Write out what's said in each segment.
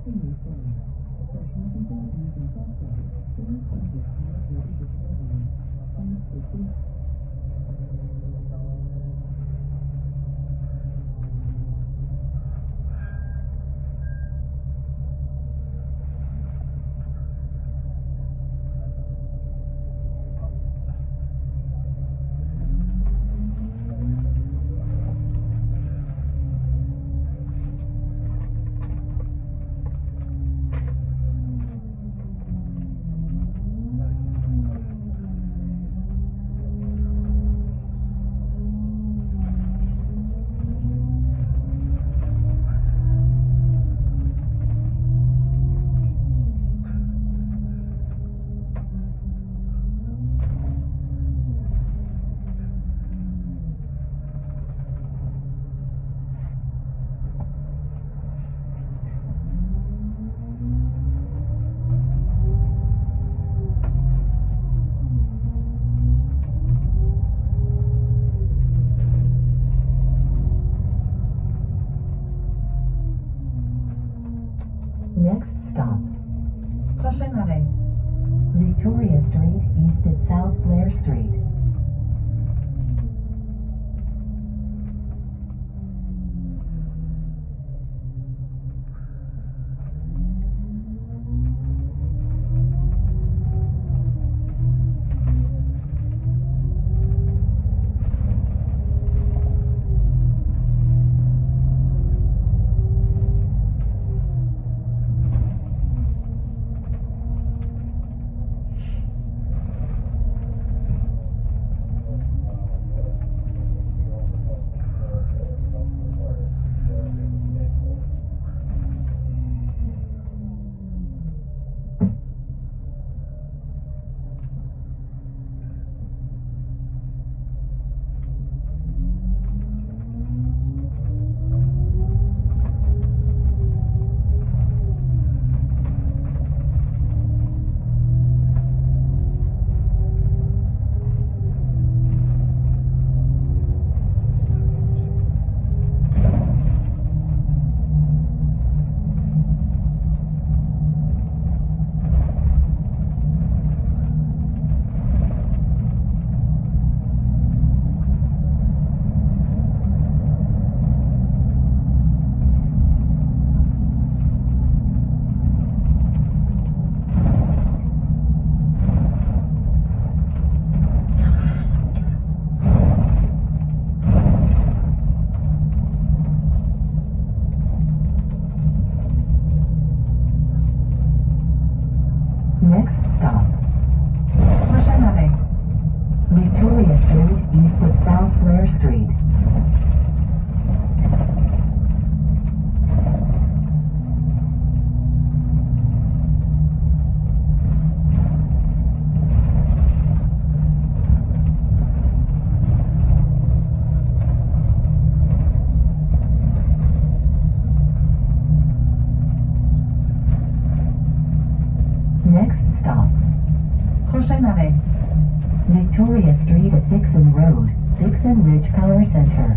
Next stop. Prochain arrêt. Victoria Street east at South Blair Street. Next stop. Prochain arrêt. Victoria Street east at South Blair Street. Next stop. Prochain arrêt. Victoria Street at Dixon Road, Dixon Ridge Power Center.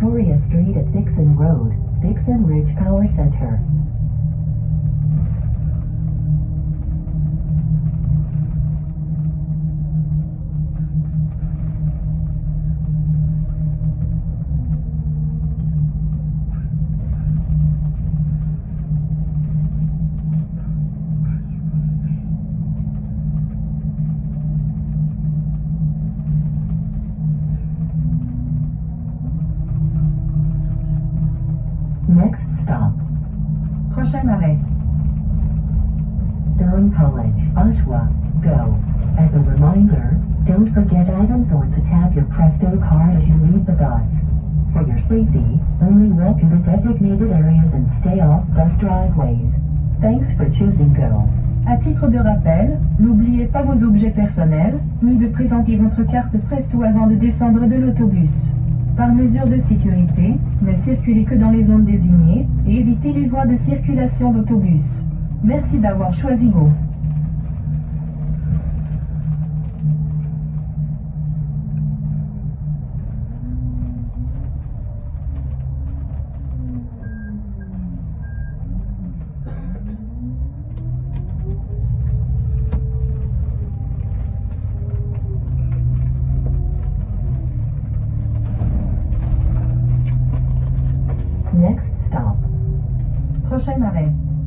Victoria Street at Dixon Road, Dixon Ridge Power Center. Next stop. Prochain arrêt. Durham College, Oshawa, go. As a reminder, don't forget items or to tap your Presto card as you leave the bus. For your safety, only walk in the designated areas and stay off bus driveways. Thanks for choosing Go. À titre de rappel, n'oubliez pas vos objets personnels, ni de présenter votre carte Presto avant de descendre de l'autobus. Par mesure de sécurité, ne circulez que dans les zones désignées et évitez les voies de circulation d'autobus. Merci d'avoir choisi Go. Next stop. Prochain arrêt.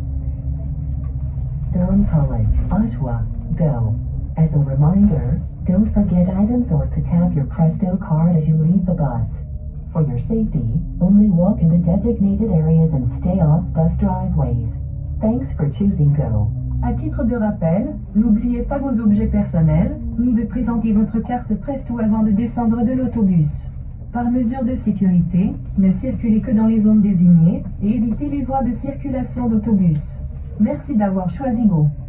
Durham College, Oshawa, go. As a reminder, don't forget items or to tap your Presto card as you leave the bus. For your safety, only walk in the designated areas and stay off bus driveways. Thanks for choosing Go. À titre de rappel, n'oubliez pas vos objets personnels, ni de présenter votre carte Presto avant de descendre de l'autobus. Par mesure de sécurité, ne circulez que dans les zones désignées et évitez les voies de circulation d'autobus. Merci d'avoir choisi Go.